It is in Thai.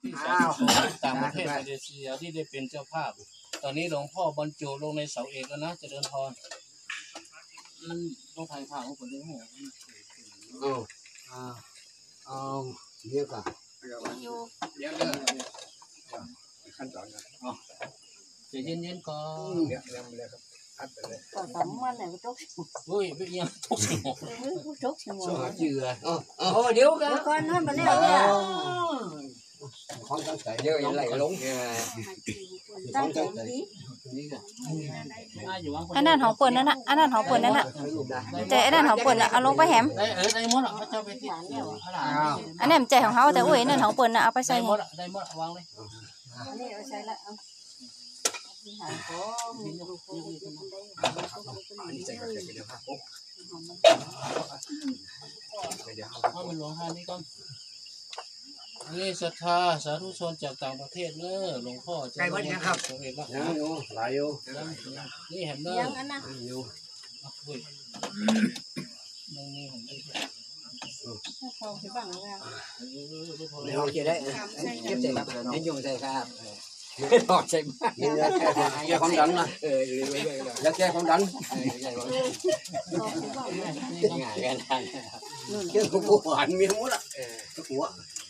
ที่ต่างประเทศมาเลเซียที่ได้เป็นเจ้าภาพตอนนี้หลวงพ่อบรรจุลงในเสาเอกแล้วนะเจริญพรต้องถ่ายภาพของคนด้วยหัวเยอะกว่าเดี๋ยวขั้นตอนจะเย็นๆก่อนเดี๋ยวเลยครับอัดไปเลยต่อสามวันเลยทุกอุ้ยไม่ยังทุกสิ่งทุกชั่วโมงเจือเดี๋ยวก่อนนั่นมาแล้วเนี่ยของตั้งใจเยอะอย่างไรลงตั้งใจดีอันนั้นของป่นนั่นน่ะอันนั้นของป่นนั่นน่ะแต่อันนั้นของป่นน่ะเอาลงไปแหมได้หมดอ่ะเขาจะไปที่อันนี้มันใจของเขาแต่อุ้ยนั่นของป่นน่ะเอาไปใส่ได้หมดได้หมดวางเลยอันนี้เอาใส่ละเอามันหลวงท่านนี่ก่อนนี่ศรัทธาสาธุชนจากต่างประเทศเนอะหลวงพ่อจะใกล้วันยังครับยังอยู่หลายอยู่นี่เห็นเนอะยังอันน่ะอยู่นี่ผมได้พอที่บ้านแล้วในห้องจะได้เก็บใส่ครับนิยมใส่ครับถอดใส่บ้านแก้ความดันนะแล้วแก้ความดันง่ายกันเรื่องของผู้หวานมีทั้งหมดอ่ะหัว